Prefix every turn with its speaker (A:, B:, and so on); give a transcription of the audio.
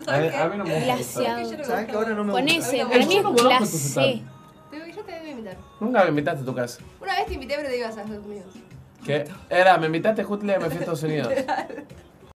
A: A mí no me gusta.
B: Glaseado.
C: ¿Sabes que ahora no me
B: Con
C: gusta?
B: ese,
A: Yo
B: para mí es
A: no conozco tu
B: glacé.
D: Yo te voy a invitar.
A: Nunca me invitaste a tu casa.
D: Una vez te invité, pero te ibas a Estados Unidos.
A: ¿Qué? Me invitaste justo el día que me fui a Estados Unidos.